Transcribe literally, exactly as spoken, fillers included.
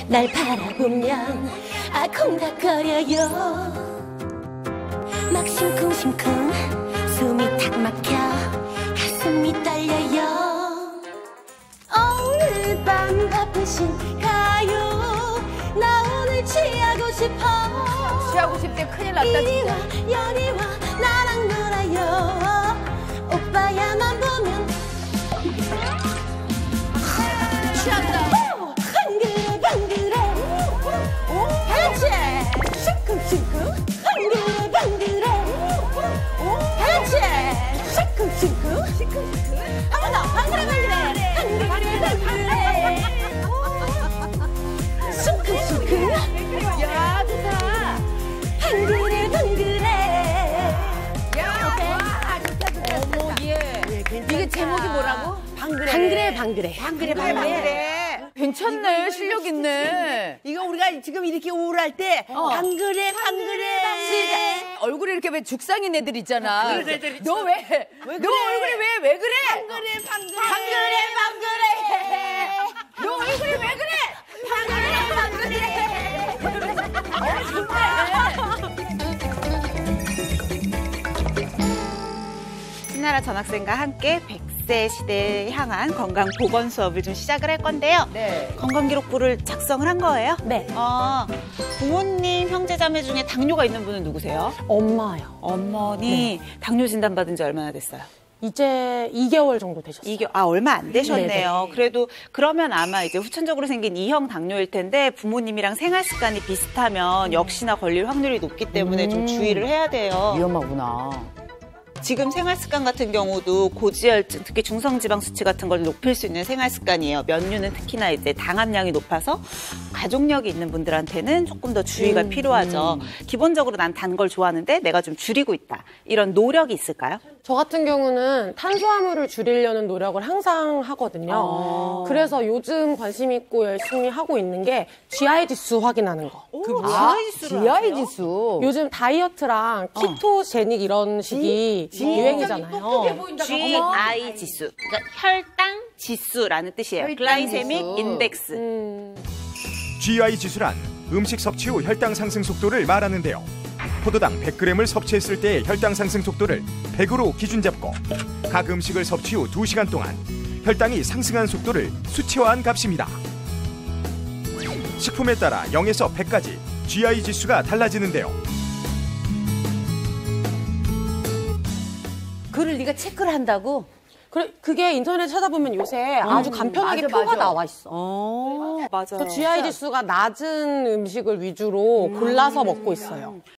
날 바라보면 아 콩닥거려요. 막 심쿵심쿵 숨이 탁 막혀 가슴이 떨려요. 오늘 밤 바쁘신 가요. 나 오늘 취하고 싶어. 취하고 싶대 큰일 났다 진짜. 이리 와 여리 와 나랑 놀아요. 오빠야만 보면 취한다. 한그레 방그레 그렇지. 시쿵시쿵 한그레 방그레 그렇지. 시쿵시쿵 시쿵시쿵 한 번 더 방그레 방그레 한그레 방그레 시쿵시쿵 야 좋다. 한그레 방그레. 야 와, 좋다 좋다. 어머 얘. 이게 제목이 뭐라고? 방그레 방그레 방그레 방그레 방그레. 괜찮네 실력 있네. 이거 우리가 지금 이렇게 우울할 때 어. 방그레 방그레 얼굴에 이렇게 왜 죽상인 애들 있잖아. 그런 애들 있죠. 너 왜? 왜 너 그래? 얼굴이 왜 왜 그래? 방그레 방그레 방그레 방그레. 너 얼굴이 왜 그래? 방그레 방그레. 어 좋네. 신나라 전학생과 함께 백 세 시대에 향한 건강 보건 수업을 좀 시작을 할 건데요. 네. 건강기록부를 작성을 한 거예요? 네. 어, 부모님, 형제자매 중에 당뇨가 있는 분은 누구세요? 엄마요. 어머니, 당뇨 진단 받은 지 얼마나 됐어요? 이제 이 개월 정도 되셨어요. 이게 아 얼마 안 되셨네요. 네네. 그래도 그러면 아마 이제 후천적으로 생긴 이형 당뇨일 텐데 부모님이랑 생활 습관이 비슷하면 역시나 걸릴 확률이 높기 때문에 좀 주의를 해야 돼요. 위험하구나. 지금 생활 습관 같은 경우도 고지혈증, 특히 중성지방 수치 같은 걸 높일 수 있는 생활 습관이에요. 면류는 특히나 이제 당함량이 높아서 가족력이 있는 분들한테는 조금 더 주의가 음, 필요하죠. 음. 기본적으로 난 단 걸 좋아하는데 내가 좀 줄이고 있다. 이런 노력이 있을까요? 저 같은 경우는 탄수화물을 줄이려는 노력을 항상 하거든요. 어. 그래서 요즘 관심 있고 열심히 하고 있는 게 지아이 지수 확인하는 거. 그 뭐야? 아, 지아이 지수. 요즘 다이어트랑 키토제닉 이런 식이 유행이잖아요. 지아이 지수. 그러니까 혈당 지수라는 뜻이에요. 혈당 글라이세믹 지수. 인덱스. 음, 지아이 지수란 음식 섭취 후 혈당 상승 속도를 말하는데요. 포도당 백 그램을 섭취했을 때의 혈당 상승 속도를 백으로 기준 잡고 각 음식을 섭취 후 두 시간 동안 혈당이 상승한 속도를 수치화한 값입니다. 식품에 따라 영에서 백까지 지아이 지수가 달라지는데요. 그를 네가 체크를 한다고? 그래, 그게 인터넷 찾아보면 요새 아주 간편하게 맞아, 표가 맞아. 나와 있어. 어, 맞아요. 그래서 지아이 지수가 낮은 음식을 위주로 골라서 먹고 있어요.